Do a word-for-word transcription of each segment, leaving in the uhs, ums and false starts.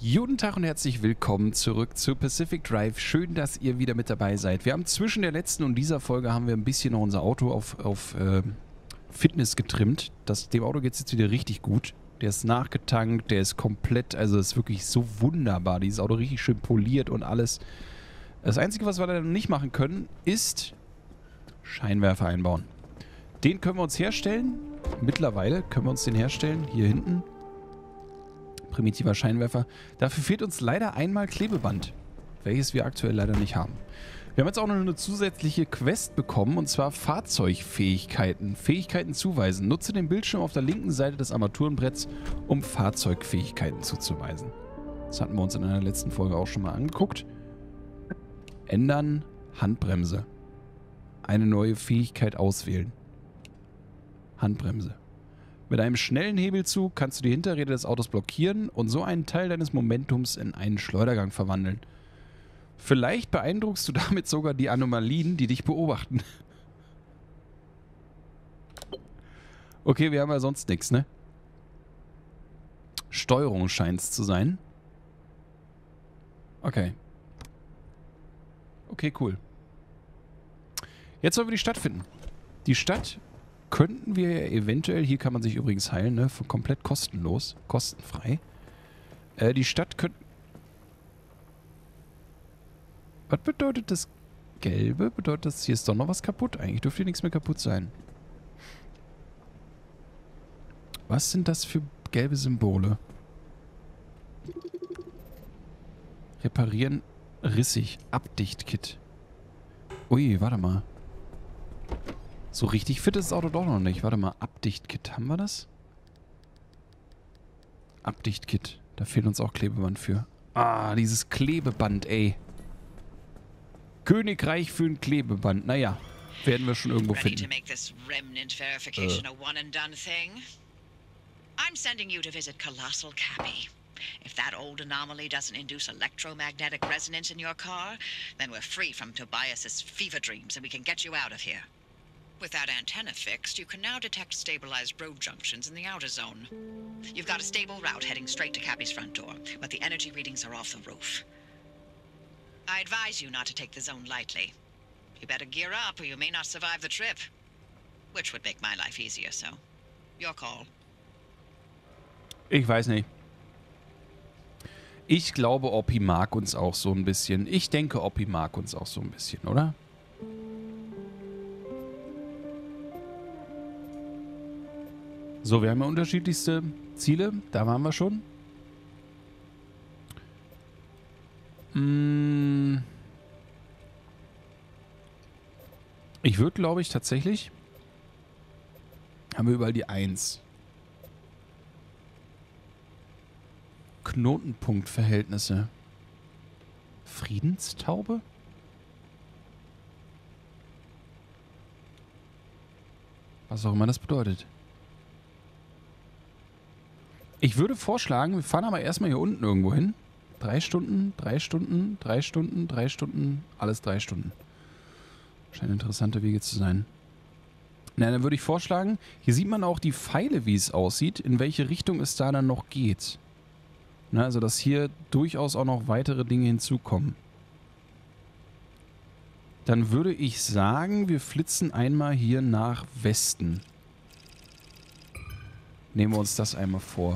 Guten Tag und herzlich willkommen zurück zu Pacific Drive. Schön, dass ihr wieder mit dabei seid. Wir haben zwischen der letzten und dieser Folge haben wir ein bisschen noch unser Auto auf, auf äh, Fitness getrimmt. Das, dem Auto geht es jetzt wieder richtig gut. Der ist nachgetankt, der ist komplett, also ist wirklich so wunderbar. Dieses Auto richtig schön poliert und alles. Das Einzige, was wir leider noch nicht machen können, ist Scheinwerfer einbauen. Den können wir uns herstellen. Mittlerweile können wir uns den herstellen. Hier hinten. Primitiver Scheinwerfer. Dafür fehlt uns leider einmal Klebeband, welches wir aktuell leider nicht haben. Wir haben jetzt auch noch eine zusätzliche Quest bekommen, und zwar Fahrzeugfähigkeiten. Fähigkeiten zuweisen. Nutze den Bildschirm auf der linken Seite des Armaturenbretts, um Fahrzeugfähigkeiten zuzuweisen. Das hatten wir uns in einer letzten Folge auch schon mal angeguckt. Ändern, Handbremse. Eine neue Fähigkeit auswählen. Handbremse. Mit einem schnellen Hebelzug kannst du die Hinterräder des Autos blockieren und so einen Teil deines Momentums in einen Schleudergang verwandeln. Vielleicht beeindruckst du damit sogar die Anomalien, die dich beobachten. Okay, wir haben ja sonst nichts, ne? Steuerung scheint es zu sein. Okay. Okay, cool. Jetzt sollen wir die Stadt finden. Die Stadt könnten wir eventuell, hier kann man sich übrigens heilen, ne? Komplett kostenlos, kostenfrei. Äh, die Stadt könnte... Was bedeutet das Gelbe? Bedeutet das, hier ist doch noch was kaputt? Eigentlich dürfte hier nichts mehr kaputt sein. Was sind das für gelbe Symbole? Reparieren, rissig, Abdichtkit. Ui, warte mal. So richtig fit ist das Auto doch noch nicht. Warte mal, Abdichtkit, haben wir das? Abdichtkit, da fehlt uns auch Klebeband für. Ah, dieses Klebeband, ey. Königreich für ein Klebeband. Naja, werden wir schon irgendwo finden. Äh. I'm sending you to visit Colossal Cappy. If that old anomaly doesn't induce electromagnetic resonance in your car, then we're free from Tobias's fever dreams and we can get you out of here. With that antenna fixed, you can now detect stabilized road junctions in the outer zone. You've got a stable route heading straight to Cappy's front door, but the energy readings are off the roof. I advise you not to take the zone lightly. You better gear up or you may not survive the trip. Which would make my life easier, so your call. Ich weiß nicht. Ich glaube, Oppi mag uns auch so ein bisschen. Ich denke, Oppi mag uns auch so ein bisschen, oder? So, wir haben ja unterschiedlichste Ziele. Da waren wir schon. Hm. Ich würde, glaube ich, tatsächlich... Haben wir überall die eins. Knotenpunktverhältnisse. Friedenstaube? Was auch immer das bedeutet. Ich würde vorschlagen, wir fahren aber erstmal hier unten irgendwo hin. Drei Stunden, drei Stunden, drei Stunden, drei Stunden, alles drei Stunden. Scheinen interessante Wege zu sein. Na, dann würde ich vorschlagen, hier sieht man auch die Pfeile, wie es aussieht, in welche Richtung es da dann noch geht. Na, also, dass hier durchaus auch noch weitere Dinge hinzukommen. Dann würde ich sagen, wir flitzen einmal hier nach Westen. Nehmen wir uns das einmal vor.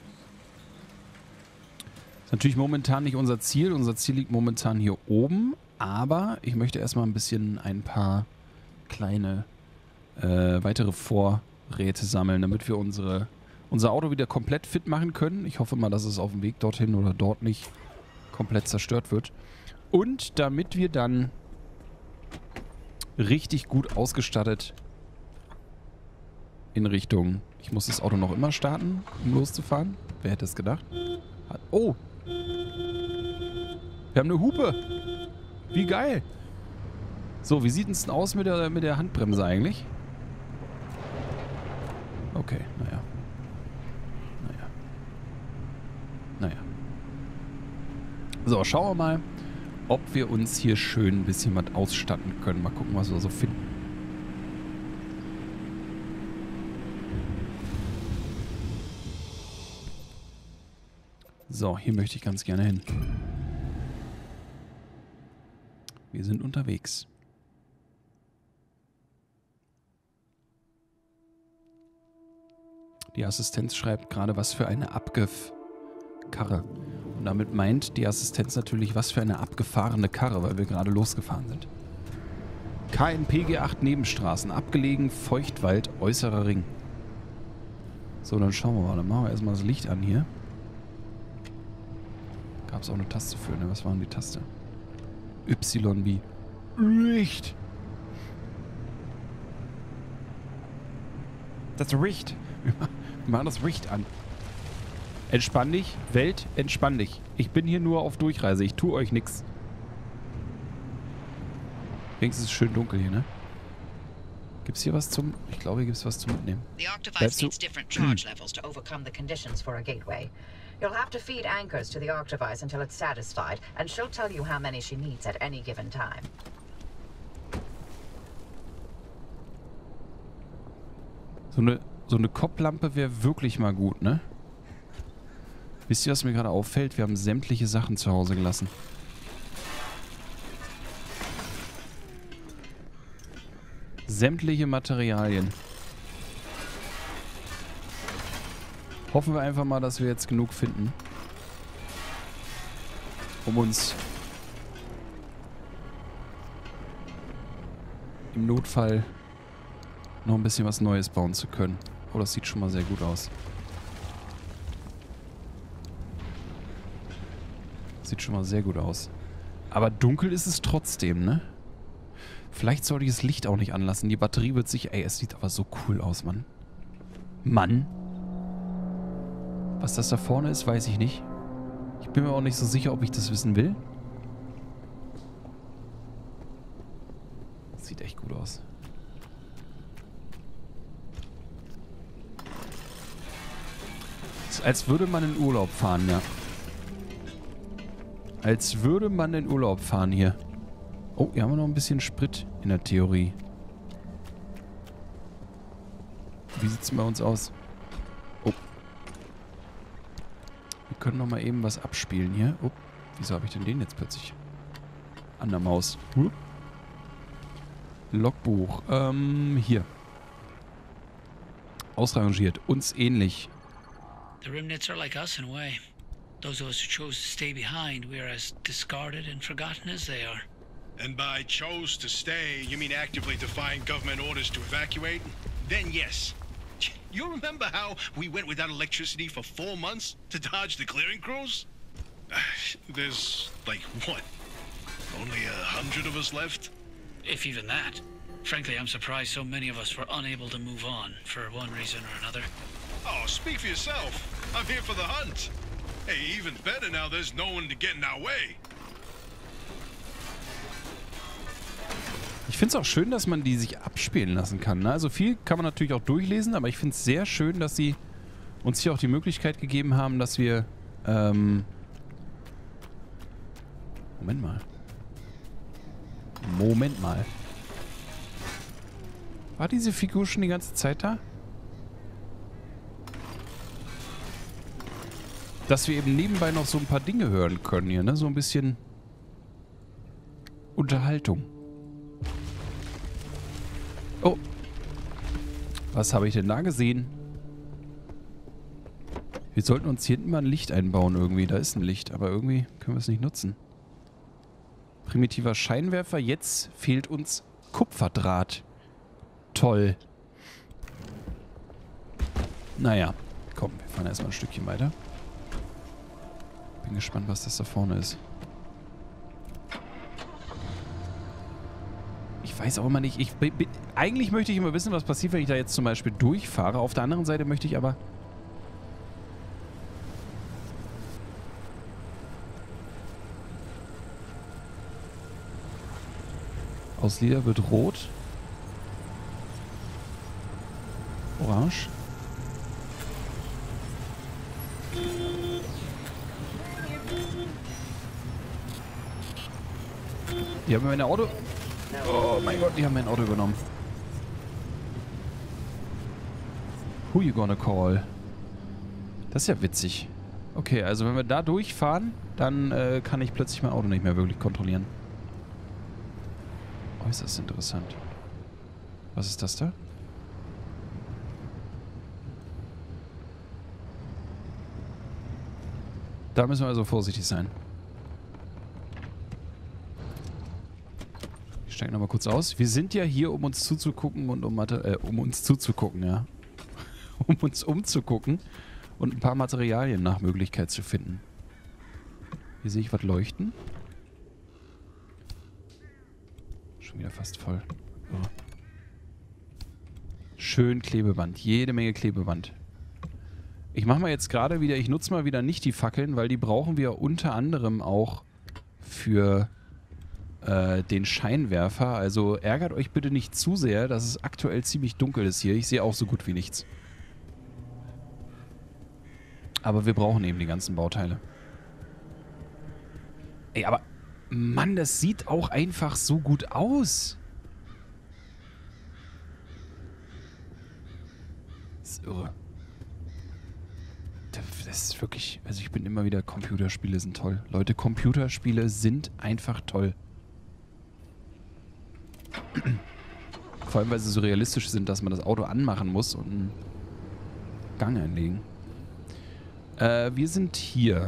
Ist natürlich momentan nicht unser Ziel. Unser Ziel liegt momentan hier oben. Aber ich möchte erstmal ein bisschen ein paar kleine äh, weitere Vorräte sammeln, damit wir unsere, unser Auto wieder komplett fit machen können. Ich hoffe mal, dass es auf dem Weg dorthin oder dort nicht komplett zerstört wird. Und damit wir dann richtig gut ausgestattet in Richtung... Ich muss das Auto noch immer starten, um loszufahren. Wer hätte es gedacht? Oh! Wir haben eine Hupe! Wie geil! So, wie sieht es denn aus mit der, mit der Handbremse eigentlich? Okay, naja. Naja. Naja. So, schauen wir mal, ob wir uns hier schön ein bisschen was ausstatten können. Mal gucken, was wir so finden. So, hier möchte ich ganz gerne hin. Wir sind unterwegs. Die Assistenz schreibt gerade, was für eine Abgekarre. Und damit meint die Assistenz natürlich, was für eine abgefahrene Karre, weil wir gerade losgefahren sind. K N P G acht Nebenstraßen, abgelegen, Feuchtwald, äußerer Ring. So, dann schauen wir mal. Dann machen wir erstmal das Licht an hier. Gab es auch eine Taste für, ne? Was war denn die Taste? Y wie Licht. Das Licht. Wir machen das Licht an. Entspann dich, Welt, entspann dich. Ich bin hier nur auf Durchreise. Ich tue euch nichts. Wenigstens ist es schön dunkel hier, ne? Gibt's hier was zum... Ich glaube, hier gibt's was zum Mitnehmen. The Octovice needs different charge levels to overcome the conditions for a gateway. You'll have to feed anchors to the Octovice until it's satisfied, and she'll tell you how many she needs at any given time. So eine, so eine Kopflampe wäre wirklich mal gut, ne? Wisst ihr, was mir gerade auffällt? Wir haben sämtliche Sachen zu Hause gelassen. Sämtliche Materialien. Hoffen wir einfach mal, dass wir jetzt genug finden, um uns im Notfall noch ein bisschen was Neues bauen zu können. Oh, das sieht schon mal sehr gut aus. Sieht schon mal sehr gut aus. Aber dunkel ist es trotzdem, ne? Vielleicht sollte ich das Licht auch nicht anlassen. Die Batterie wird sich... Ey, es sieht aber so cool aus, Mann. Mann. Was das da vorne ist, weiß ich nicht. Ich bin mir auch nicht so sicher, ob ich das wissen will. Sieht echt gut aus. Ist, als würde man in Urlaub fahren, ja. Als würde man in Urlaub fahren hier. Oh, hier haben wir noch ein bisschen Sprit in der Theorie. Wie sieht es bei uns aus? Oh. Wir können noch mal eben was abspielen hier. Oh, wieso habe ich denn den jetzt plötzlich an der Maus? Huh. Logbuch. Ähm, hier. Ausrangiert. Uns ähnlich. The remnants are like us in a way. Those of us who chose to stay behind, we are as discarded and forgotten as they are. And by chose to stay, you mean actively defying government orders to evacuate? Then yes. You remember how we went without electricity for four months to dodge the clearing crews? There's, like, what? Only a hundred of us left? If even that. Frankly, I'm surprised so many of us were unable to move on, for one reason or another. Oh, speak for yourself. I'm here for the hunt. Hey, even better now there's no one to get in our way. Ich finde es auch schön, dass man die sich abspielen lassen kann. Ne? Also viel kann man natürlich auch durchlesen, aber ich finde es sehr schön, dass sie uns hier auch die Möglichkeit gegeben haben, dass wir... Ähm Moment mal. Moment mal. War diese Figur schon die ganze Zeit da? Dass wir eben nebenbei noch so ein paar Dinge hören können hier, ne? So ein bisschen Unterhaltung. Oh. Was habe ich denn da gesehen? Wir sollten uns hier hinten mal ein Licht einbauen irgendwie. Da ist ein Licht, aber irgendwie können wir es nicht nutzen. Primitiver Scheinwerfer. Jetzt fehlt uns Kupferdraht. Toll. Naja, komm, wir fahren erstmal ein Stückchen weiter. Bin gespannt, was das da vorne ist. Ich weiß auch immer nicht. Ich bin, bin, eigentlich möchte ich immer wissen, was passiert, wenn ich da jetzt zum Beispiel durchfahre. Auf der anderen Seite möchte ich aber... Aus Lila wird rot. Orange. Die haben mein Auto... Oh mein Gott, die haben mein Auto übernommen. Who you gonna call? Das ist ja witzig. Okay, also wenn wir da durchfahren, dann äh, kann ich plötzlich mein Auto nicht mehr wirklich kontrollieren. Äußerst interessant. Was ist das da? Da müssen wir also vorsichtig sein. Ich steige nochmal kurz aus. Wir sind ja hier, um uns zuzugucken und um, äh, um uns zuzugucken, ja. Um uns umzugucken und ein paar Materialien nach Möglichkeit zu finden. Hier sehe ich was leuchten. Schon wieder fast voll. Oh. Schön Klebeband. Jede Menge Klebeband. Ich mache mal jetzt gerade wieder, ich nutze mal wieder nicht die Fackeln, weil die brauchen wir unter anderem auch für äh, den Scheinwerfer. Also ärgert euch bitte nicht zu sehr, dass es aktuell ziemlich dunkel ist hier. Ich sehe auch so gut wie nichts. Aber wir brauchen eben die ganzen Bauteile. Ey, aber Mann, das sieht auch einfach so gut aus. Das ist irre. Das ist wirklich, also ich bin immer wieder, Computerspiele sind toll. Leute, Computerspiele sind einfach toll. Vor allem, weil sie so realistisch sind, dass man das Auto anmachen muss und einen Gang einlegen. Äh, wir sind hier.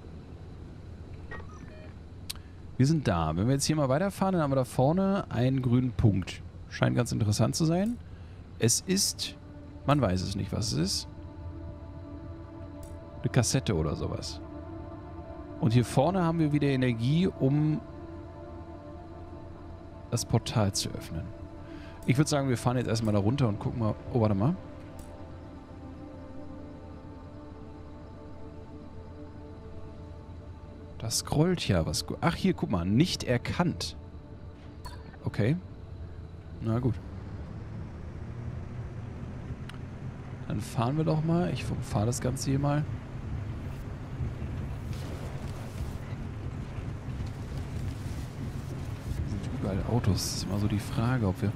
Wir sind da. Wenn wir jetzt hier mal weiterfahren, dann haben wir da vorne einen grünen Punkt. Scheint ganz interessant zu sein. Es ist, man weiß es nicht, was es ist. Eine Kassette oder sowas. Und hier vorne haben wir wieder Energie, um das Portal zu öffnen. Ich würde sagen, wir fahren jetzt erstmal da runter und gucken mal. Oh, warte mal. Das scrollt ja was. Ach, hier, guck mal. Nicht erkannt. Okay. Na gut. Dann fahren wir doch mal. Ich fahre das Ganze hier mal. Überall Autos. Das ist immer so die Frage, ob wir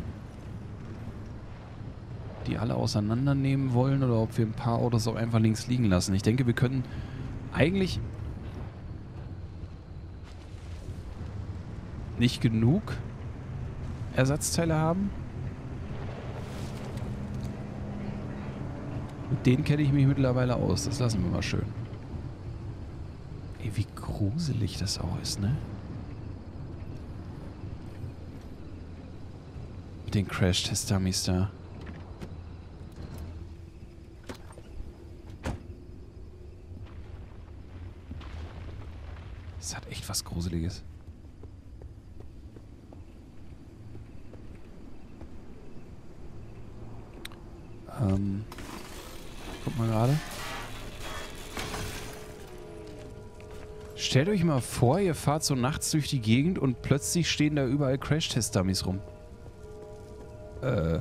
die alle auseinandernehmen wollen oder ob wir ein paar Autos auch einfach links liegen lassen. Ich denke, wir können eigentlich nicht genug Ersatzteile haben. Mit denen kenne ich mich mittlerweile aus. Das lassen wir mal schön. Ey, wie gruselig das auch ist, ne? Den Crash-Test-Dummies da. Das hat echt was Gruseliges. Ähm. Guck mal gerade. Stellt euch mal vor, ihr fahrt so nachts durch die Gegend und plötzlich stehen da überall Crash-Test-Dummies rum. Äh.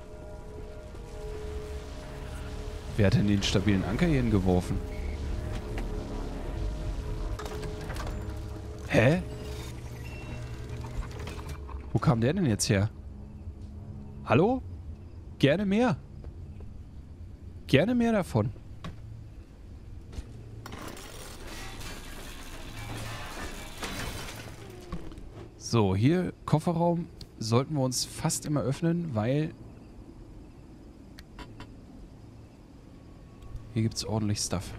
Wer hat denn den stabilen Anker hier hingeworfen? Hä? Wo kam der denn jetzt her? Hallo? Gerne mehr. Gerne mehr davon. So, hier Kofferraum sollten wir uns fast immer öffnen, weil hier gibt es ordentlich Stuff.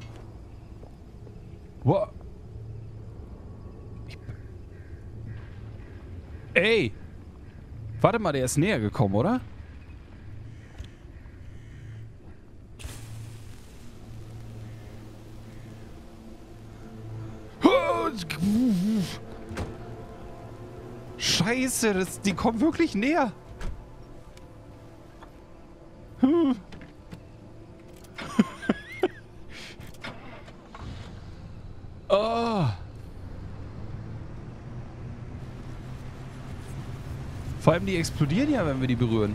Wow. Ich Ey! Warte mal, der ist näher gekommen, oder? Scheiße, das, die kommen wirklich näher. Hm. Oh. Vor allem die explodieren ja, wenn wir die berühren.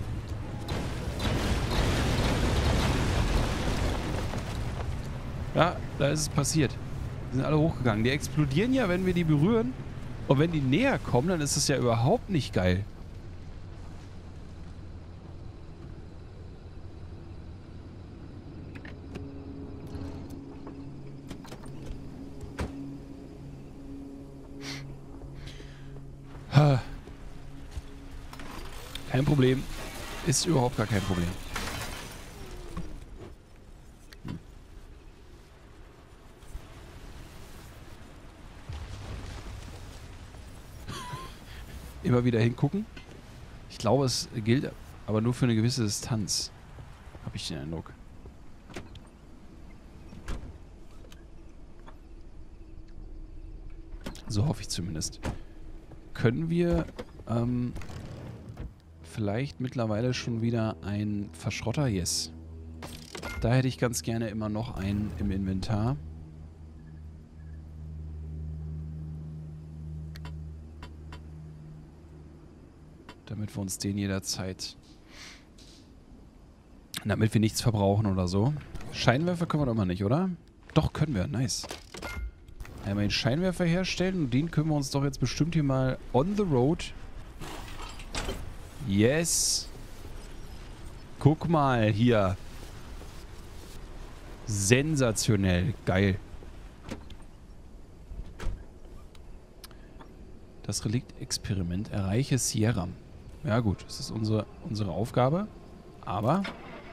Ja, da ist es passiert. Die sind alle hochgegangen. Die explodieren ja, wenn wir die berühren. Und wenn die näher kommen, dann ist es ja überhaupt nicht geil. Kein Problem. Ist überhaupt gar kein Problem. Hm. Immer wieder hingucken. Ich glaube, es gilt aber nur für eine gewisse Distanz. Habe ich den Eindruck. So hoffe ich zumindest. Können wir ähm, vielleicht mittlerweile schon wieder ein Verschrotter? Yes. Da hätte ich ganz gerne immer noch einen im Inventar. Damit wir uns den jederzeit... Damit wir nichts verbrauchen oder so. Scheinwerfer können wir doch mal nicht, oder? Doch, können wir. Nice. Einmal den Scheinwerfer herstellen und den können wir uns doch jetzt bestimmt hier mal on the road. Yes. Guck mal hier. Sensationell. Geil. Das Relikt-Experiment. Erreiche Sierra. Ja gut, das ist unsere, unsere Aufgabe. Aber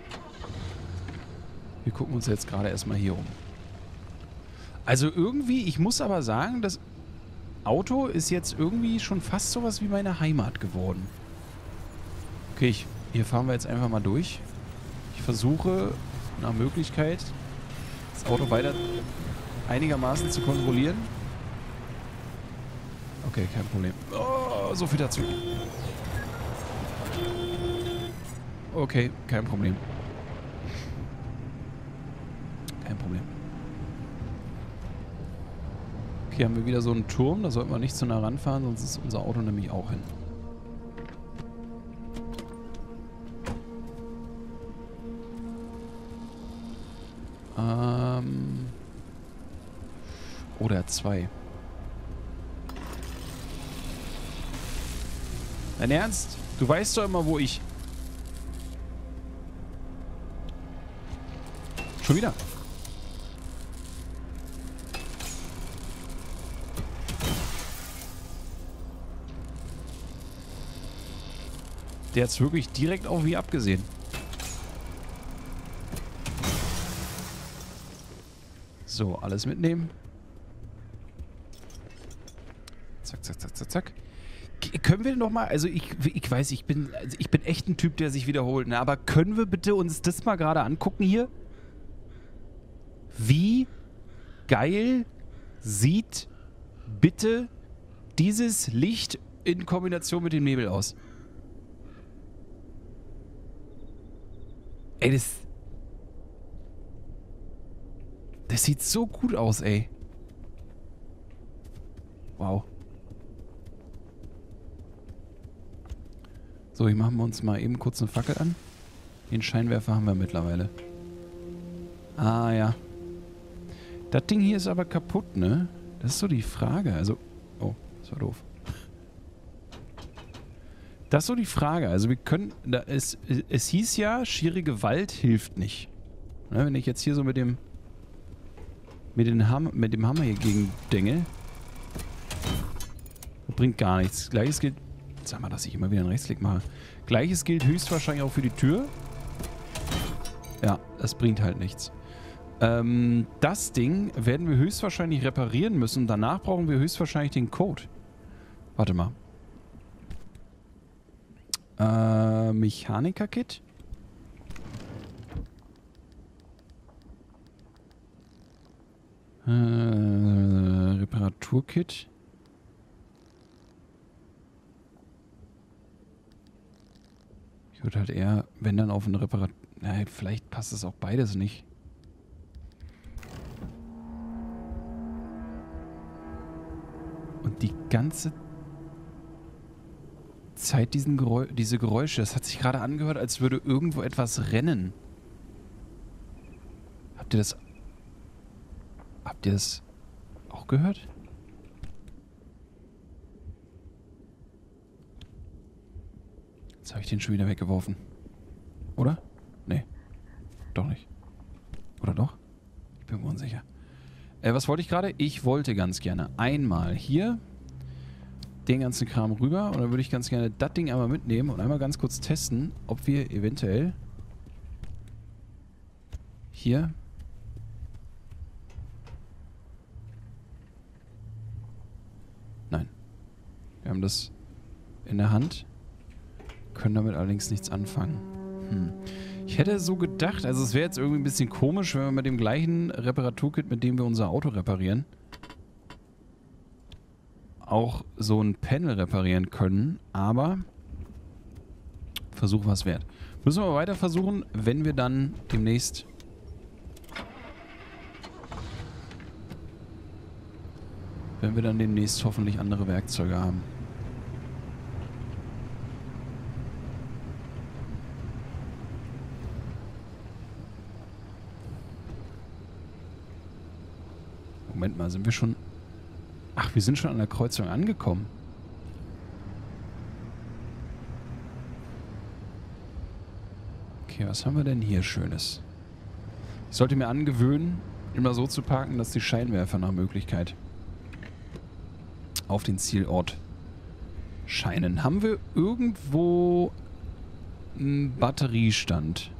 wir gucken uns jetzt gerade erstmal hier um. Also irgendwie, ich muss aber sagen, das Auto ist jetzt irgendwie schon fast sowas wie meine Heimat geworden. Okay, ich, hier fahren wir jetzt einfach mal durch. Ich versuche nach Möglichkeit das Auto weiter einigermaßen zu kontrollieren. Okay, kein Problem. Oh, so viel dazu. Okay, kein Problem. Kein Problem. Okay, haben wir wieder so einen Turm. Da sollten wir nicht zu nah ranfahren, sonst ist unser Auto nämlich auch hin. Ähm. Oder zwei. Dein Ernst? Du weißt doch immer, wo ich... Schon wieder. Der hat's wirklich direkt auf wie abgesehen. So, alles mitnehmen. Zack, zack, zack, zack, zack. K- können wir noch mal, also ich, ich weiß, ich bin, also ich bin echt ein Typ, der sich wiederholt, ne? Aber können wir bitte uns das mal gerade angucken hier? Wie geil sieht bitte dieses Licht in Kombination mit dem Nebel aus? Ey, das... Das sieht so gut aus, ey. Wow. So, ich machen wir uns mal eben kurz eine Fackel an. Den Scheinwerfer haben wir mittlerweile. Ah, ja. Das Ding hier ist aber kaputt, ne? Das ist so die Frage. Also... Oh, das war doof. Das ist so die Frage. Also wir können... Da, es, es hieß ja, schiere Gewalt hilft nicht. Ne, wenn ich jetzt hier so mit dem... Mit, den Ham, mit dem Hammer hier gegen Dengel. Bringt gar nichts. Gleiches gilt... Sag mal, dass ich immer wieder einen Rechtsklick mache. Gleiches gilt höchstwahrscheinlich auch für die Tür. Ja, das bringt halt nichts. Ähm, das Ding werden wir höchstwahrscheinlich reparieren müssen. Danach brauchen wir höchstwahrscheinlich den Code. Warte mal. Äh, Mechaniker-Kit? Äh, Reparatur-Kit? Ich würde halt eher, wenn dann auf eine Reparatur... Naja, vielleicht passt es auch beides nicht. Und die ganze Zeit diesen Geräusch, diese Geräusche, das hat sich gerade angehört, als würde irgendwo etwas rennen. Habt ihr das... Habt ihr das auch gehört? Jetzt habe ich den schon wieder weggeworfen. Oder? Nee. Doch nicht. Oder doch? Ich bin mir unsicher. Äh, was wollte ich gerade? Ich wollte ganz gerne einmal hier den ganzen Kram rüber und dann würde ich ganz gerne das Ding einmal mitnehmen und einmal ganz kurz testen, ob wir eventuell hier nein. Wir haben das in der Hand, können damit allerdings nichts anfangen. Hm. Ich hätte so gedacht, also es wäre jetzt irgendwie ein bisschen komisch, wenn wir mit dem gleichen Reparaturkit, mit dem wir unser Auto reparieren, auch so ein Panel reparieren können, aber Versuch war es wert. Müssen wir mal weiter versuchen, wenn wir dann demnächst wenn wir dann demnächst hoffentlich andere Werkzeuge haben. Moment mal, sind wir schon... Ach, wir sind schon an der Kreuzung angekommen. Okay, was haben wir denn hier Schönes? Ich sollte mir angewöhnen, immer so zu parken, dass die Scheinwerfer nach Möglichkeit auf den Zielort scheinen. Haben wir irgendwo einen Batteriestand?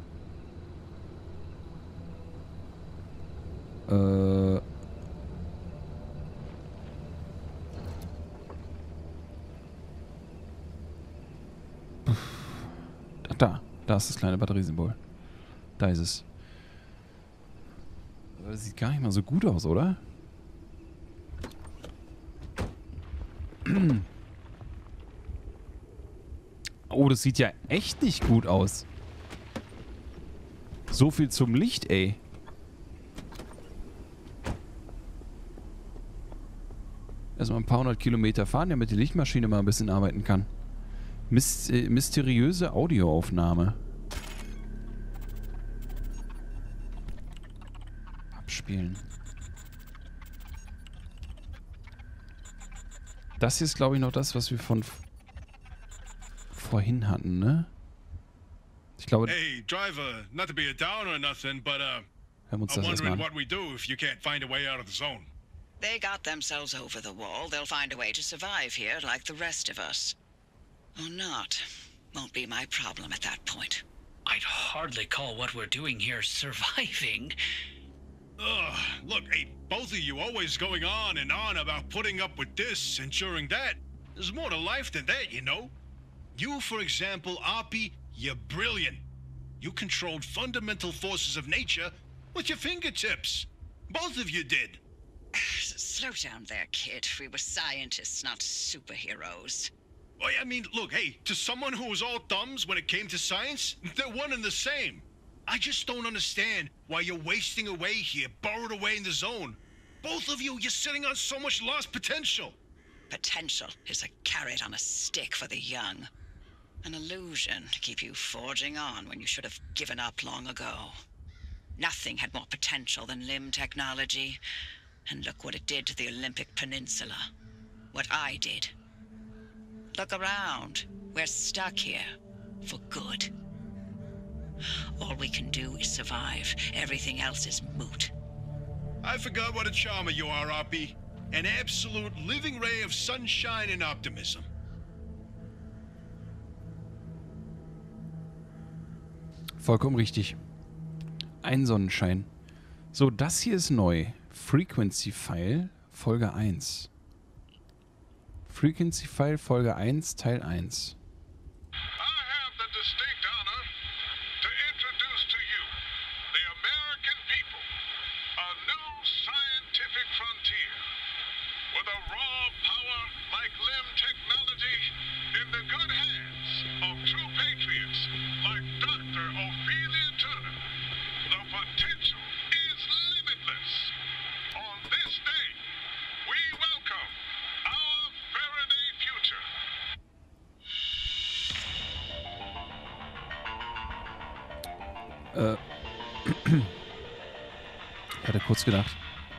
Äh... Ach, da. Da ist das kleine Batteriesymbol. Da ist es. Aber das sieht gar nicht mal so gut aus, oder? Oh, das sieht ja echt nicht gut aus. So viel zum Licht, ey. Erstmal ein paar hundert Kilometer fahren, damit die Lichtmaschine mal ein bisschen arbeiten kann. Myst äh, mysteriöse Audioaufnahme. Abspielen. Das hier ist, glaube ich, noch das, was wir von vorhin hatten, ne? Ich glaube... Hey, driver, not to be a downer or nothing, but uh, hören wir uns I'm das erstmal wondering an. what we do if you can't find a way out of the zone. They got themselves over the wall. They'll find a way to survive here like the rest of us. Or not. Won't be my problem at that point. I'd hardly call what we're doing here surviving. Ugh, look, hey, both of you always going on and on about putting up with this, ensuring that. There's more to life than that, you know? You, for example, Oppie, you're brilliant. You controlled fundamental forces of nature with your fingertips. Both of you did. Slow down there, kid. We were scientists, not superheroes. Well, I mean, look, hey, to someone who was all thumbs when it came to science, they're one and the same. I just don't understand why you're wasting away here, burrowed away in the zone. Both of you, you're sitting on so much lost potential. Potential is a carrot on a stick for the young. An illusion to keep you forging on when you should have given up long ago. Nothing had more potential than limb technology. And look what it did to the Olympic Peninsula. What I did. Look around. We're stuck here. For good. All we can do is survive. Everything else is moot. I forgot what a charmer you are, Oppie. An absolute living ray of sunshine and optimism. Vollkommen richtig. Ein Sonnenschein. So, das hier ist neu. Frequency File, Folge eins. Frequency File, Folge eins, Teil eins. I have the distinct honor to introduce to you the American people, a new scientific frontier with a raw power like limb technology in the good hands of true patriots like Doctor Ophelia Turner. The potential is limitless. On this day, we welcome our Faraday future. Äh. Ich hatte kurz gedacht,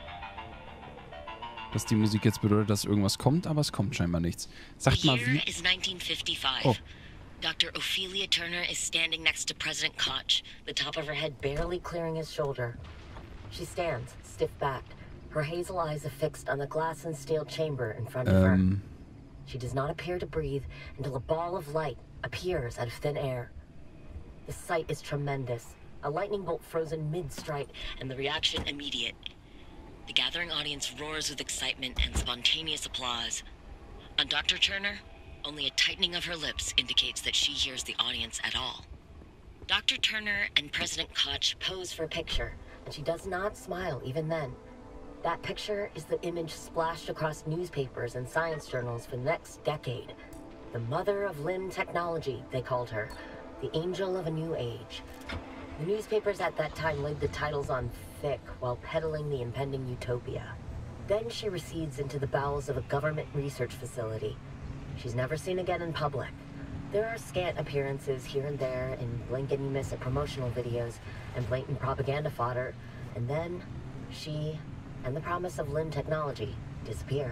dass die Musik jetzt bedeutet, dass irgendwas kommt, aber es kommt scheinbar nichts. Sagt mal, wie... is nineteen fifty-five. Oh. Doctor Ophelia Turner is standing next to President Koch, the top of her head barely clearing his shoulder. She stands, stiff-backed, her hazel eyes affixed on the glass and steel chamber in front of Ähm... her. She does not appear to breathe until a ball of light appears out of thin air. The sight is tremendous. A lightning bolt frozen mid-strike, and the reaction immediate. The gathering audience roars with excitement and spontaneous applause. On Doctor Turner, only a tightening of her lips indicates that she hears the audience at all. Doctor Turner and President Koch pose for a picture, and she does not smile even then. That picture is the image splashed across newspapers and science journals for the next decade. The mother of limb technology, they called her. The angel of a new age. The newspapers at that time laid the titles on thick while peddling the impending utopia. Then she recedes into the bowels of a government research facility. She's never seen again in public. There are scant appearances here and there in blink and you miss at promotional videos and blatant propaganda fodder, and then she and the promise of limb technology disappear.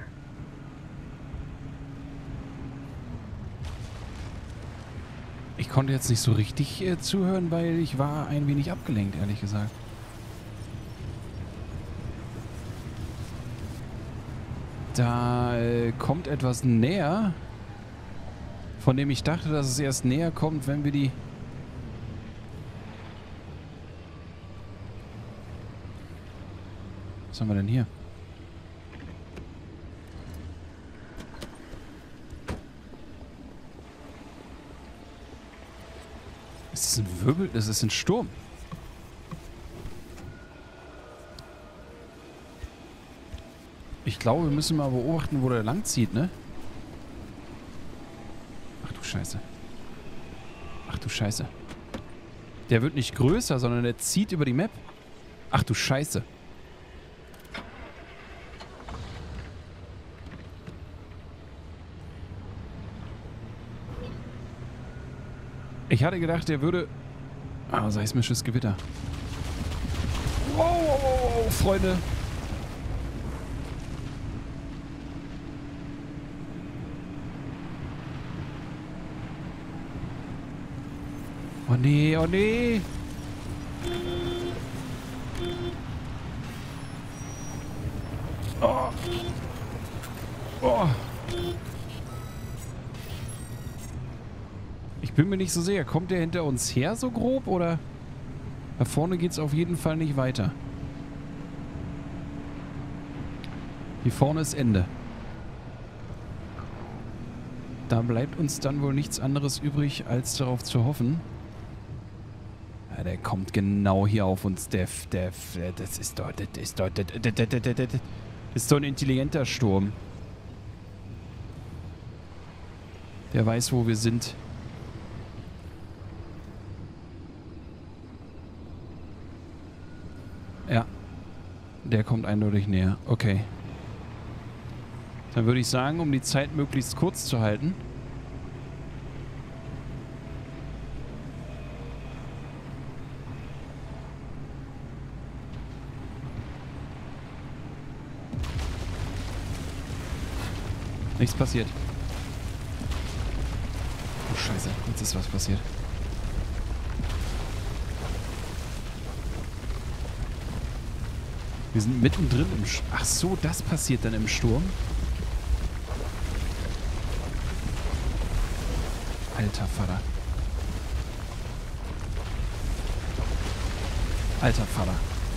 Ich konnte jetzt nicht so richtig äh, zuhören, weil ich war ein wenig abgelenkt, ehrlich gesagt. Da äh, kommt etwas näher, von dem ich dachte, dass es erst näher kommt, wenn wir die... Was haben wir denn hier? Ist das ein Wirbel? Das ist ein Sturm. Ich glaube, wir müssen mal beobachten, wo der lang zieht, ne? Ach du Scheiße. Ach du Scheiße. Der wird nicht größer, sondern der zieht über die Map. Ach du Scheiße. Ich hatte gedacht, der würde... Ah, seismisches Gewitter. Wow, wow, wow, wow, Freunde. Oh nee, oh nee. Oh. Oh. Ich bin mir nicht so sicher. Kommt der hinter uns her so grob oder? Da vorne geht es auf jeden Fall nicht weiter. Hier vorne ist Ende. Da bleibt uns dann wohl nichts anderes übrig, als darauf zu hoffen. Ja, der kommt genau hier auf uns. Der, der, das ist doch, das ist doch, das, das, das, das, das ist doch ein intelligenter Sturm. Der weiß, wo wir sind. Ja. Der kommt eindeutig näher. Okay. Dann würde ich sagen, um die Zeit möglichst kurz zu halten. Nichts passiert. Oh Scheiße, jetzt ist was passiert. Wir sind mittendrin im... Sch Ach so, das passiert dann im Sturm? Alter Vater. Alter Vater.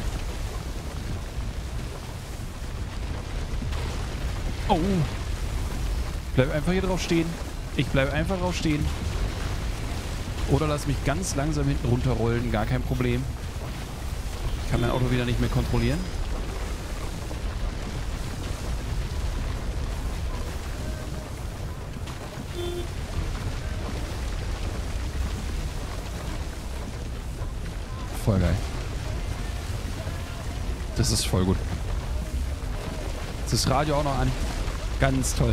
Oh. Bleib einfach hier drauf stehen. Ich bleib einfach drauf stehen. Oder lass mich ganz langsam hinten runterrollen. Gar kein Problem. Ich kann mein Auto wieder nicht mehr kontrollieren. Voll geil. Das ist voll gut. Jetzt ist das Radio auch noch an. Ganz toll.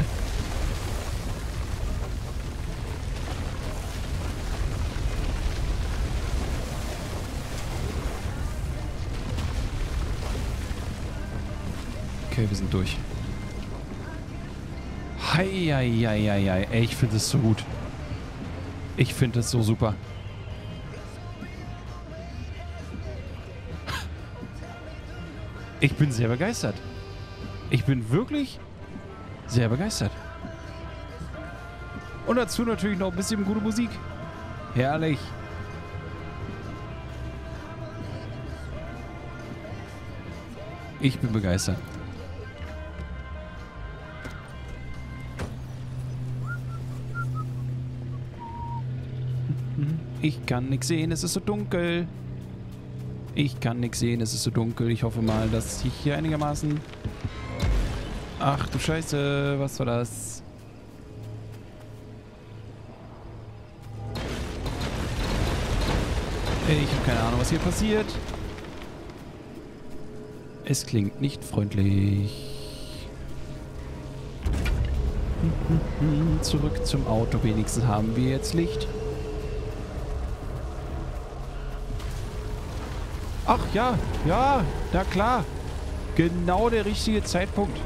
Okay, wir sind durch. Hei, hei, hei, hei, hei. Ey, ich finde das so gut. Ich finde das so super. Ich bin sehr begeistert. Ich bin wirklich sehr begeistert. Und dazu natürlich noch ein bisschen gute Musik. Herrlich. Ich bin begeistert. Ich kann nichts sehen, es ist so dunkel. Ich kann nichts sehen, es ist so dunkel. Ich hoffe mal, dass ich hier einigermaßen... Ach du Scheiße, was war das? Ich habe keine Ahnung, was hier passiert. Es klingt nicht freundlich. Zurück zum Auto. Wenigstens haben wir jetzt Licht. Ach ja, ja, na klar. Genau der richtige Zeitpunkt.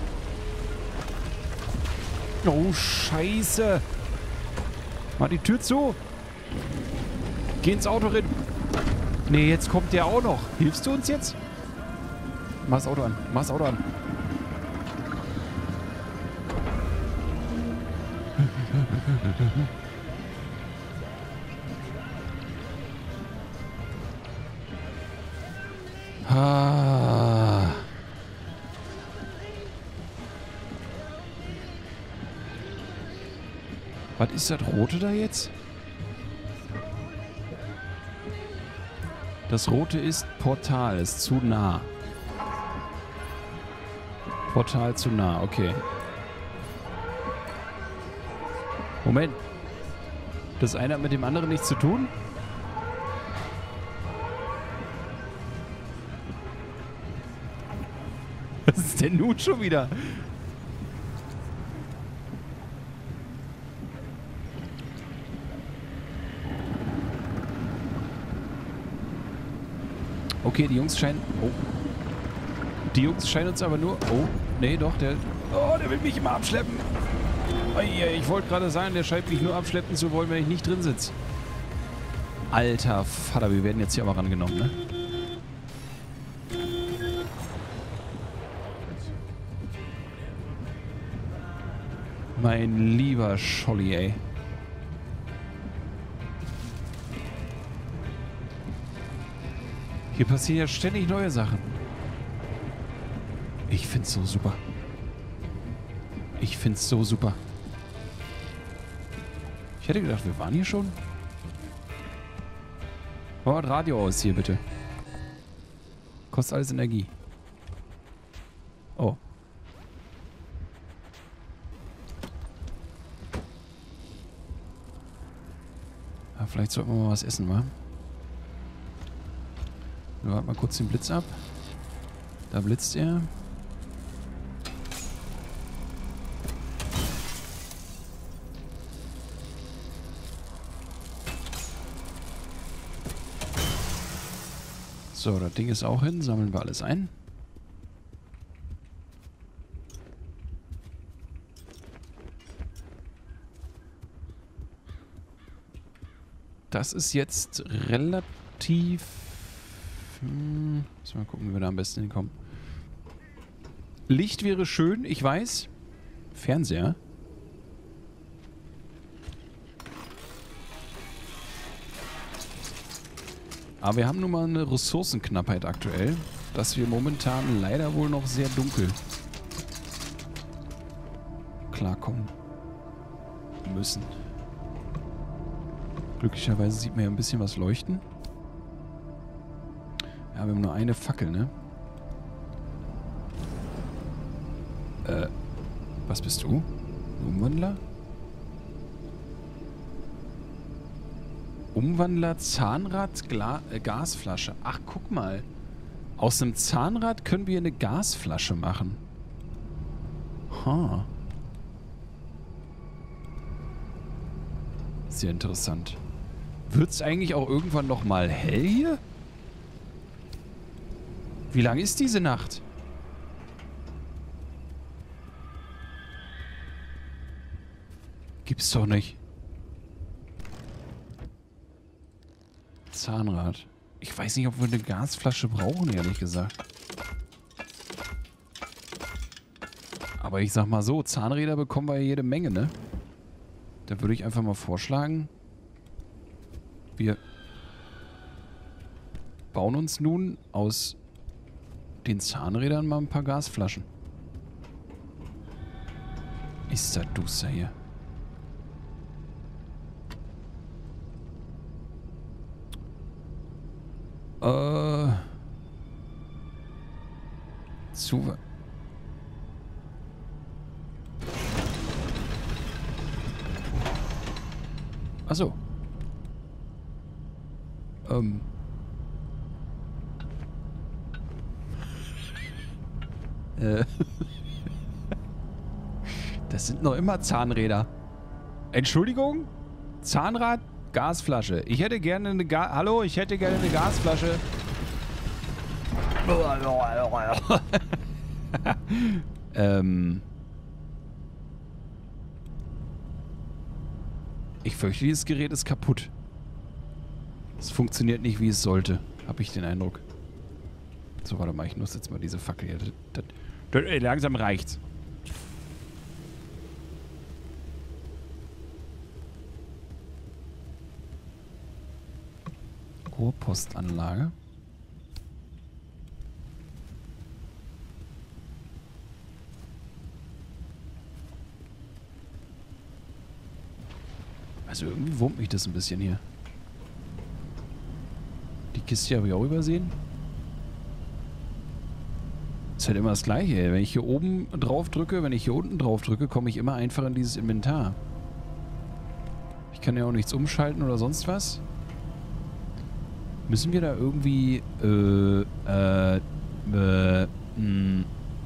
Oh, Scheiße. Mach die Tür zu. Geh ins Auto rein. Nee, jetzt kommt der auch noch. Hilfst du uns jetzt? Mach das Auto an. Mach das Auto an. Ah. Was ist das Rote da jetzt? Das Rote ist Portal, ist zu nah. Portal zu nah, okay. Moment. Das eine hat mit dem anderen nichts zu tun? Was ist denn nun schon wieder? Okay, die Jungs scheinen... Oh. Die Jungs scheinen uns aber nur... Oh, nee, doch, der... Oh, der will mich immer abschleppen. Ich wollte gerade sagen, der scheint mich nur abschleppen zu wollen, wenn ich nicht drin sitze. Alter Vater, wir werden jetzt hier aber rangenommen, ne? Mein lieber Scholli, ey. Hier passieren ja ständig neue Sachen. Ich find's so super. Ich find's so super. Ich hätte gedacht, wir waren hier schon. Mach das Radio aus hier, bitte. Kostet alles Energie. Oh. Ja, vielleicht sollten wir mal was essen, wa? Wir warten mal kurz den Blitz ab. Da blitzt er. So, das Ding ist auch hin. Sammeln wir alles ein. Das ist jetzt relativ... Hm, müssen wir mal gucken, wie wir da am besten hinkommen. Licht wäre schön, ich weiß. Fernseher. Aber wir haben nun mal eine Ressourcenknappheit aktuell, dass wir momentan leider wohl noch sehr dunkel klarkommen müssen. Glücklicherweise sieht man ja ein bisschen was leuchten. Ja, wir haben nur eine Fackel, ne? Äh, was bist du? Umwandler? Umwandler, Zahnrad, Gla äh, Gasflasche. Ach, guck mal. Aus einem Zahnrad können wir eine Gasflasche machen. Ha. Sehr interessant. Wird's eigentlich auch irgendwann noch mal hell hier? Wie lang ist diese Nacht? Gibt's doch nicht. Zahnrad. Ich weiß nicht, ob wir eine Gasflasche brauchen, ehrlich gesagt. Aber ich sag mal so, Zahnräder bekommen wir ja jede Menge, ne? Da würde ich einfach mal vorschlagen, wir bauen uns nun aus den Zahnrädern mal ein paar Gasflaschen. Ist das duster hier. Äh. Zu. Achso. Ähm. äh. Das sind noch immer Zahnräder. Entschuldigung? Zahnrad, Gasflasche. Ich hätte gerne eine Ga Hallo, ich hätte gerne eine Gasflasche. ähm. Ich fürchte, dieses Gerät ist kaputt. Es funktioniert nicht, wie es sollte. Habe ich den Eindruck. So, warte mal, ich nutze jetzt mal diese Fackel hier. Das, das, das, ey, langsam reicht's. Rohrpostanlage. Also irgendwie wurmt mich das ein bisschen hier. Die Kiste habe ich auch übersehen. Ist halt immer das Gleiche. Wenn ich hier oben drauf drücke, wenn ich hier unten drauf drücke, komme ich immer einfach in dieses Inventar. Ich kann ja auch nichts umschalten oder sonst was. Müssen wir da irgendwie äh, äh, äh, mh,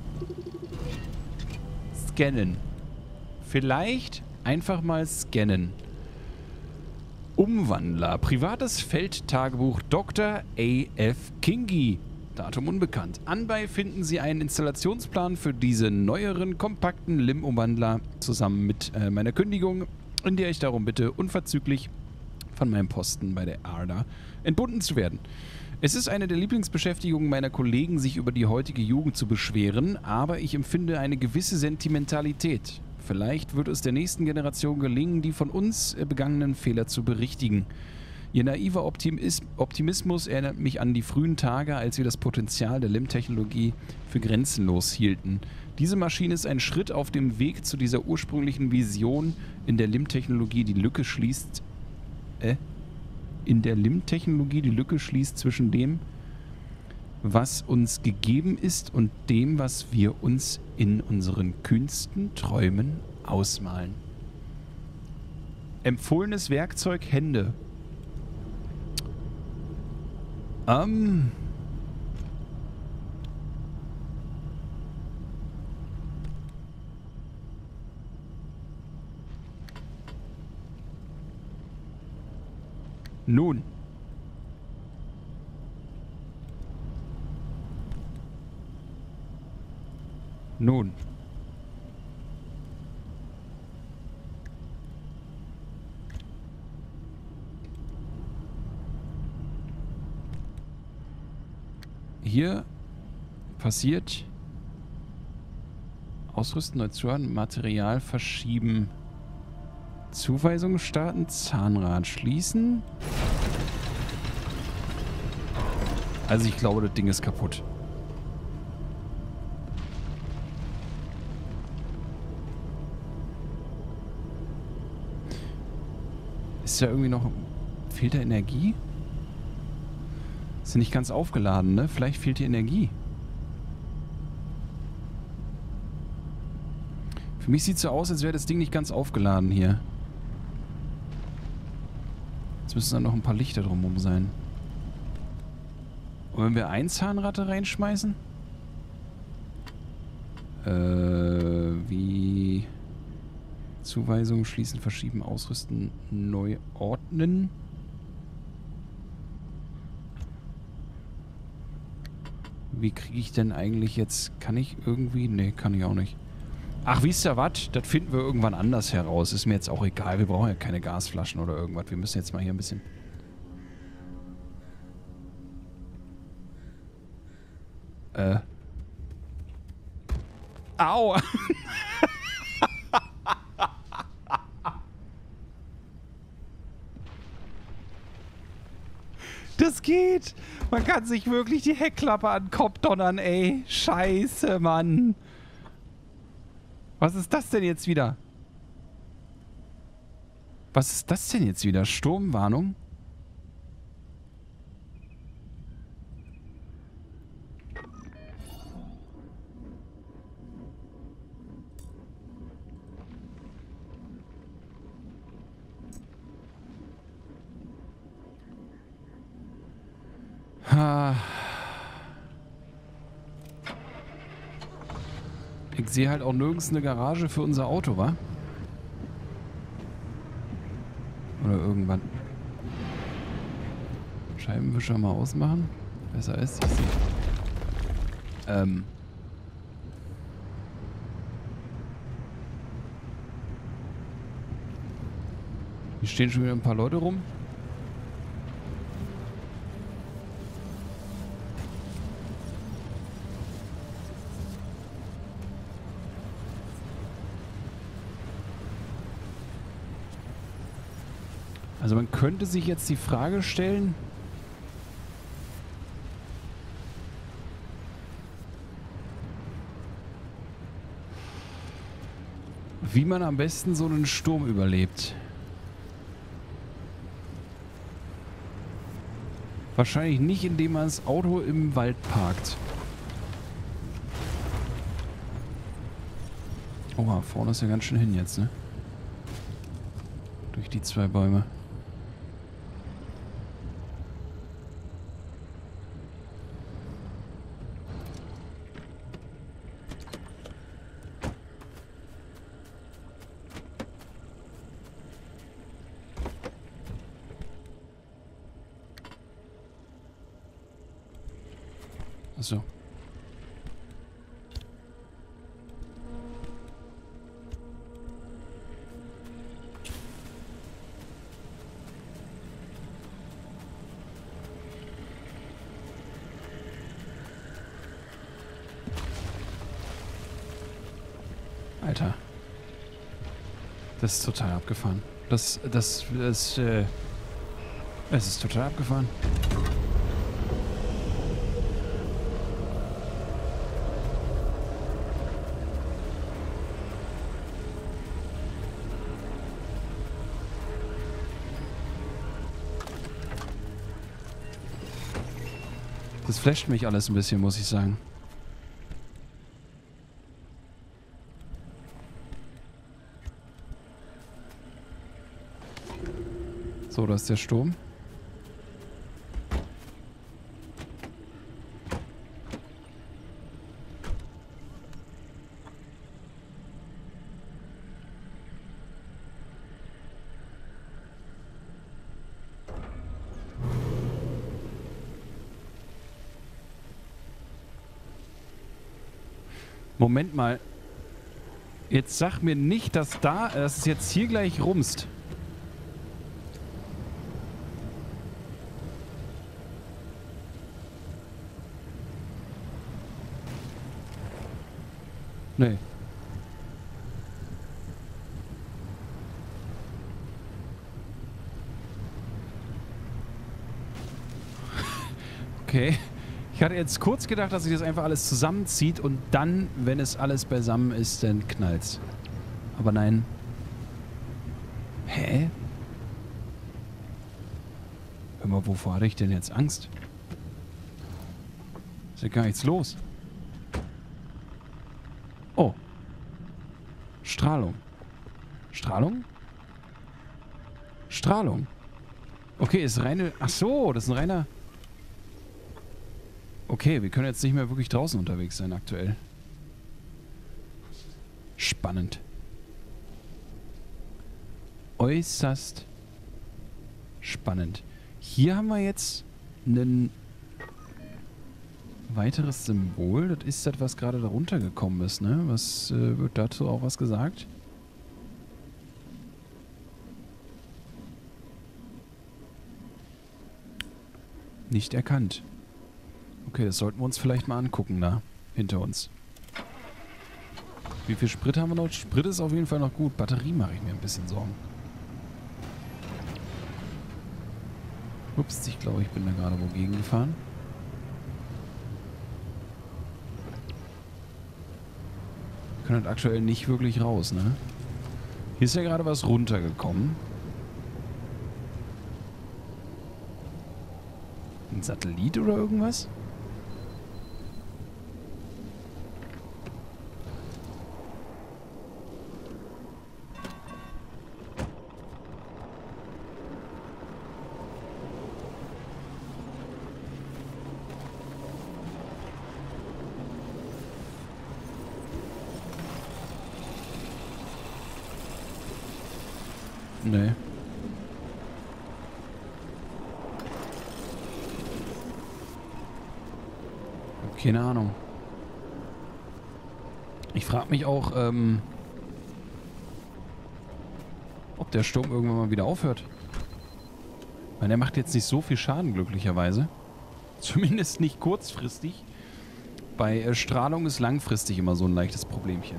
scannen. Vielleicht einfach mal scannen. Umwandler. Privates Feldtagebuch Doktor A F Kingi. Datum unbekannt. Anbei finden Sie einen Installationsplan für diese neueren, kompakten L I M-Umwandler zusammen mit äh, meiner Kündigung, in der ich darum bitte, unverzüglich von meinem Posten bei der A R D A entbunden zu werden. Es ist eine der Lieblingsbeschäftigungen meiner Kollegen, sich über die heutige Jugend zu beschweren, aber ich empfinde eine gewisse Sentimentalität. Vielleicht wird es der nächsten Generation gelingen, die von uns begangenen Fehler zu berichtigen. Ihr naiver Optimis- Optimismus erinnert mich an die frühen Tage, als wir das Potenzial der L I M-Technologie für grenzenlos hielten. Diese Maschine ist ein Schritt auf dem Weg zu dieser ursprünglichen Vision, in der L I M-Technologie die Lücke schließt. Äh? In der L I M-Technologie die Lücke schließt zwischen dem, was uns gegeben ist und dem, was wir uns in unseren kühnsten Träumen ausmalen. Empfohlenes Werkzeug, Hände. Ähm... Nun. Nun. Hier passiert Ausrüsten, neu zuhören, Material verschieben. Zuweisung starten, Zahnrad schließen. Also ich glaube, das Ding ist kaputt. Ist da irgendwie noch... Fehlt da Energie? Ist ja nicht ganz aufgeladen, ne? Vielleicht fehlt die Energie. Für mich sieht es so aus, als wäre das Ding nicht ganz aufgeladen hier. Jetzt müssen da noch ein paar Lichter drumherum sein. Und wenn wir ein Zahnrad da reinschmeißen? Äh, wie... Zuweisung, schließen, verschieben, ausrüsten, neu ordnen. Wie kriege ich denn eigentlich jetzt... Kann ich irgendwie... Ne, kann ich auch nicht. Ach, wisst ihr was? Das finden wir irgendwann anders heraus. Ist mir jetzt auch egal. Wir brauchen ja keine Gasflaschen oder irgendwas. Wir müssen jetzt mal hier ein bisschen... Äh. Au! geht. Man kann sich wirklich die Heckklappe an den Kopf donnern, ey. Scheiße, Mann. Was ist das denn jetzt wieder? Was ist das denn jetzt wieder? Sturmwarnung? Ich sehe halt auch nirgends eine Garage für unser Auto, wa? Oder irgendwann. Scheibenwischer mal ausmachen. Besser ist, ich sehe. Ähm. Hier stehen schon wieder ein paar Leute rum. Also man könnte sich jetzt die Frage stellen, wie man am besten so einen Sturm überlebt. Wahrscheinlich nicht, indem man das Auto im Wald parkt. Oha, vorne ist ja ganz schön hin jetzt, ne? Durch die zwei Bäume. So. Alter. Das ist total abgefahren. Das, das, das, äh... Es ist total abgefahren. Das flasht mich alles ein bisschen, muss ich sagen. So, da ist der Sturm. Moment mal. Jetzt sag mir nicht, dass da, dass es jetzt hier gleich rumst. Nee. Okay. Ich hatte jetzt kurz gedacht, dass sich das einfach alles zusammenzieht und dann, wenn es alles beisammen ist, dann knallt's. Aber nein. Hä? Hör mal, wovor hatte ich denn jetzt Angst? Ist ja gar nichts los. Oh. Strahlung. Strahlung? Strahlung. Okay, ist reine... Ach so, das ist ein reiner... Okay, wir können jetzt nicht mehr wirklich draußen unterwegs sein aktuell. Spannend. Äußerst spannend. Hier haben wir jetzt ein weiteres Symbol. Das ist das, was gerade darunter gekommen ist, ne? Was äh, wird dazu auch was gesagt? Nicht erkannt. Okay, das sollten wir uns vielleicht mal angucken, da hinter uns. Wie viel Sprit haben wir noch? Sprit ist auf jeden Fall noch gut. Batterie mache ich mir ein bisschen Sorgen. Ups, ich glaube, ich bin da gerade wogegen gefahren. Wir können halt aktuell nicht wirklich raus, ne? Hier ist ja gerade was runtergekommen. Ein Satellit oder irgendwas? Nee. Keine Ahnung. Ich frage mich auch, ähm, ob der Sturm irgendwann mal wieder aufhört. Weil der macht jetzt nicht so viel Schaden, glücklicherweise. Zumindest nicht kurzfristig. Bei äh, Strahlung ist langfristig immer so ein leichtes Problemchen.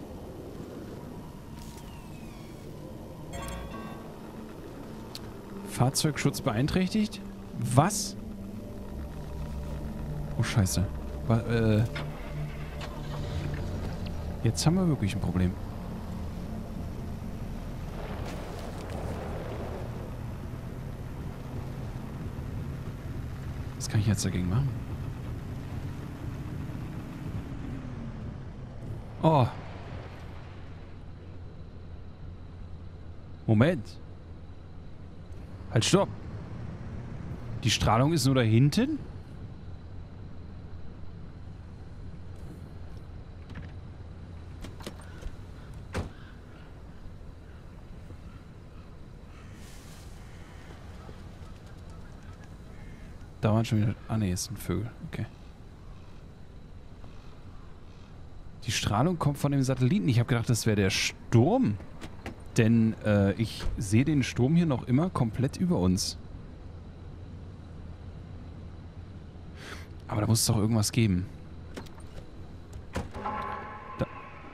Fahrzeugschutz beeinträchtigt? Was? Oh, scheiße. Wa äh Jetzt haben wir wirklich ein Problem. Was kann ich jetzt dagegen machen? Oh. Moment. Halt, stopp. Die Strahlung ist nur da hinten? Da waren schon wieder... Ah ne, es sind Vögel. Okay. Die Strahlung kommt von dem Satelliten. Ich habe gedacht, das wäre der Sturm. Denn äh, ich sehe den Sturm hier noch immer komplett über uns. Aber da muss es doch irgendwas geben. Da.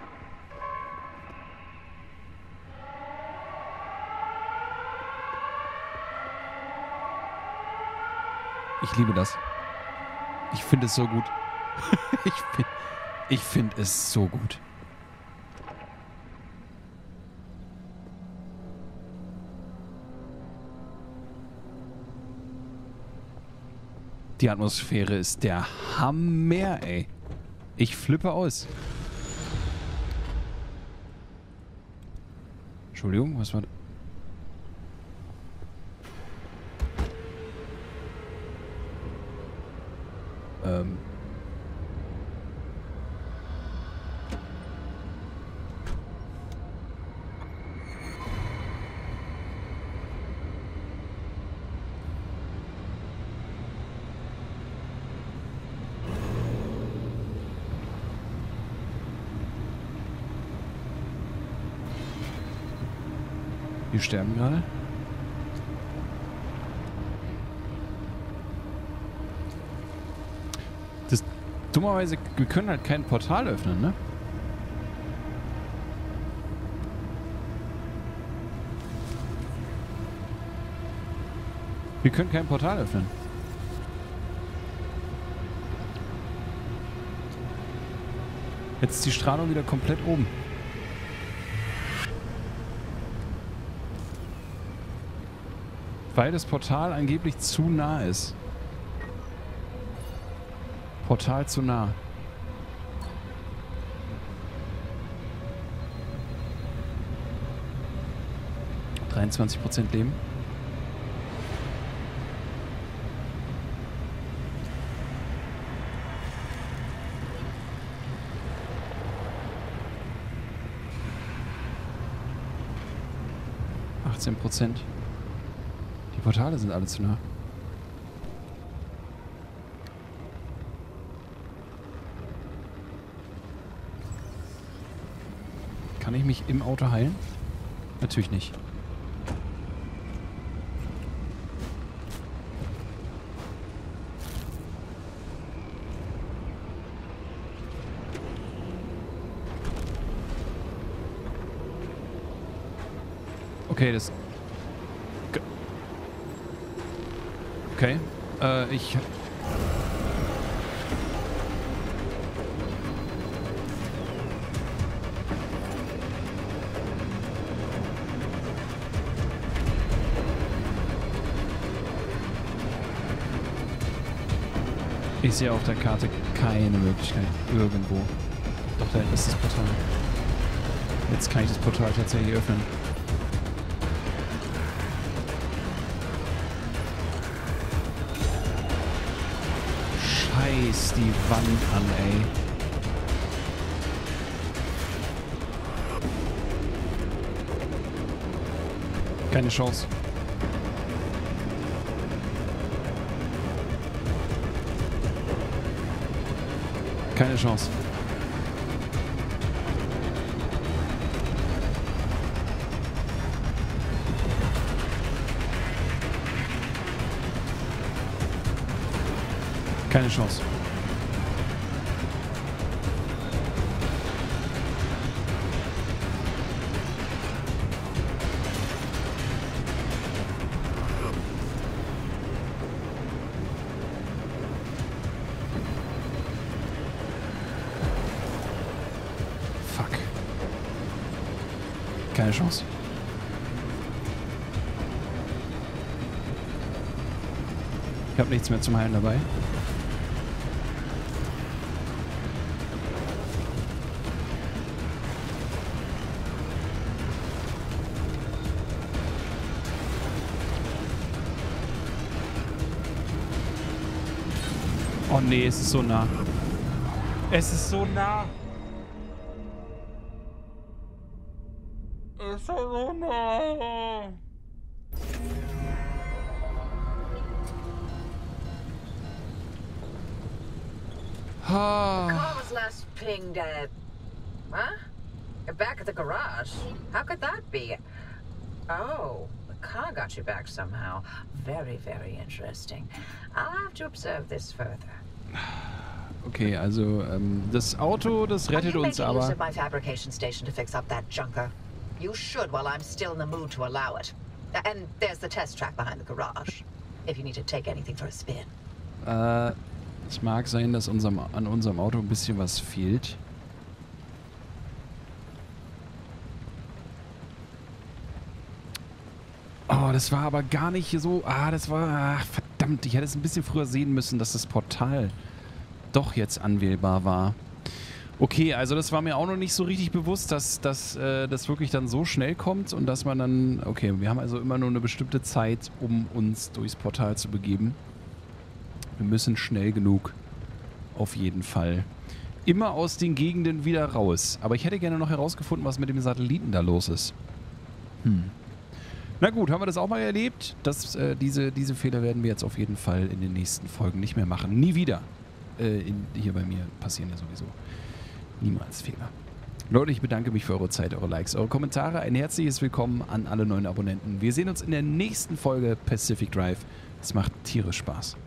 Ich liebe das. Ich finde es so gut. ich finde ich find es so gut. Die Atmosphäre ist der Hammer, ey. Ich flippe aus. Entschuldigung, was war das? Ähm. Wir sterben gerade. Das dummerweise, wir können halt kein Portal öffnen, ne? Wir können kein Portal öffnen. Jetzt ist die Strahlung wieder komplett oben. Weil das Portal angeblich zu nah ist. Portal zu nah. dreiundzwanzig Prozent Leben. achtzehn Prozent. Die Portale sind alle zu nah. Kann ich mich im Auto heilen? Natürlich nicht. Okay, das... Okay. Äh, ich... Ich sehe auf der Karte keine Möglichkeit. Irgendwo. Doch, da ist das Portal. Jetzt kann ich das Portal tatsächlich öffnen. Scheiß die Wand an, ey. Keine Chance. Keine Chance. Keine Chance. Keine Chance. Ich habe nichts mehr zum Heilen dabei. Oh nee, es ist so nah. Es ist so nah. Es ist so nah. The car was last pinged at... Huh? Back at the garage? How could that be? Oh, the car got you back somehow. Very, very interesting. I'll have to observe this further. Okay, also ähm, das Auto, das rettet uns aber. Use of my fabrication station to fix up that junker. You should while I'm still in the mood to allow it. And there's the test track behind the garage. If you need to take anything for a spin. Äh, es mag sein, dass unserem, an unserem Auto ein bisschen was fehlt. Oh, das war aber gar nicht so... Ah, das war... Ach, verdammt, ich hätte es ein bisschen früher sehen müssen, dass das Portal doch jetzt anwählbar war. Okay, also das war mir auch noch nicht so richtig bewusst, dass, dass äh, das wirklich dann so schnell kommt und dass man dann... Okay, wir haben also immer nur eine bestimmte Zeit, um uns durchs Portal zu begeben. Wir müssen schnell genug. Auf jeden Fall. Immer aus den Gegenden wieder raus. Aber ich hätte gerne noch herausgefunden, was mit dem Satelliten da los ist. Hm. Na gut, haben wir das auch mal erlebt. Das, äh, diese, diese Fehler werden wir jetzt auf jeden Fall in den nächsten Folgen nicht mehr machen. Nie wieder. Äh, in, hier bei mir passieren ja sowieso niemals Fehler. Leute, ich bedanke mich für eure Zeit, eure Likes, eure Kommentare. Ein herzliches Willkommen an alle neuen Abonnenten. Wir sehen uns in der nächsten Folge Pacific Drive. Es macht tierisch Spaß.